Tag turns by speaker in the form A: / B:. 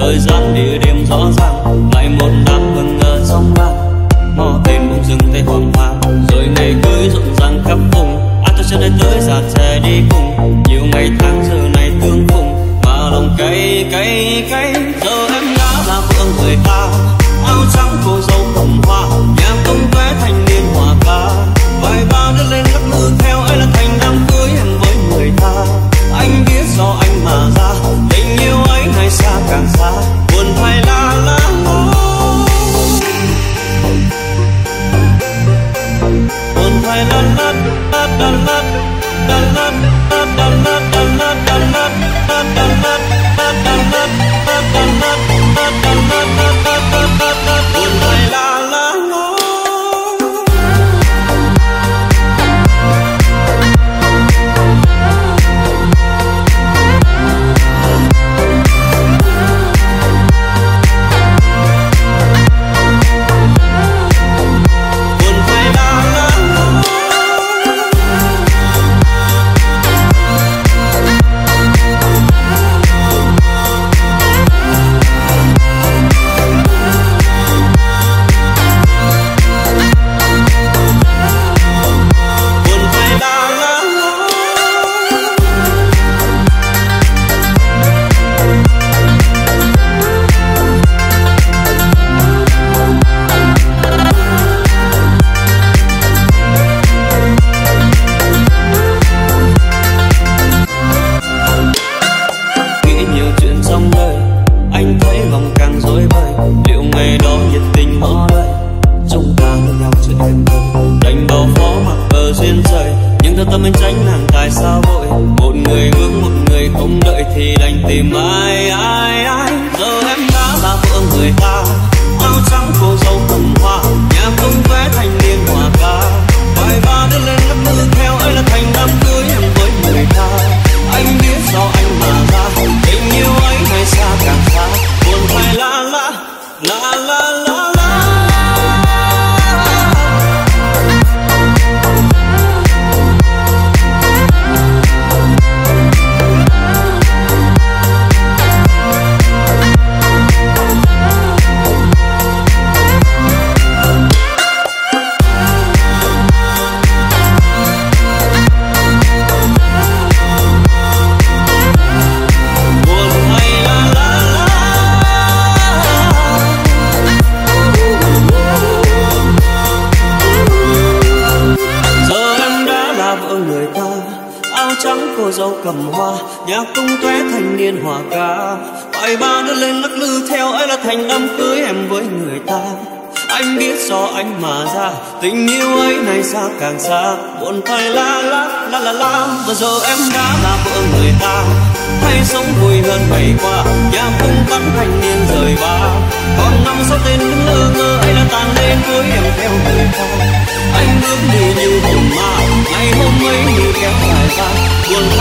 A: thời gian địa điểm rõ ràng, lại một đám mừng ở trong làng, mò tên bỗng dừng thấy hoang mang, rồi ngày cưới rộn ràng khắp vùng. Ai cho chân đây tới giạt xe đi cùng, nhiều ngày tháng giờ này tương phùng, mà lòng cay cay cay. Giờ em đã là vợ người ta, áo trắng cô dâu cầm hoa, nhà công vé thành niên hòa ca, vài ba đứa lên lắc lư theo ấy là thành đám cưới em với người ta. Anh biết do anh mà ra, tình yêu ấy ngày xa càng xa, buồn thay la la la, buồn thay la la la la la la la la la la la la la la la buồn thay la la la. Tâm anh tránh nàng tại sao vội, một người hướng một người không đợi thì đành tìm ai ai ai. Giờ em đã là vợ người ta, áo trắng cô dâu cầm hoa, nhà công vé thành niên hòa ca, vài ba đứa lên lắc lư theo ấy là thành đám cưới em với người ta. Anh biết do anh mà ra, tình yêu ấy ngày xa càng xa, buồn thay la la la la la. Cô dâu cầm hoa, nhà cung tóe thành niên hòa ca, vài ba đứa lên lắc lư theo ấy là thành đám cưới em với người ta. Anh biết do anh mà ra, tình yêu ấy này xa càng xa, buồn thay la la la la la. Và giờ em đã là vợ người ta, hay sống vui hơn ngày qua, nhà cung tắm thành niên rời ba, còn năm sau tên đứng lơ ngơ ấy là tàn lên cưới em theo người ta. Anh bước đi như hồn ma, ngày hôm ấy như kéo dài ra, buồn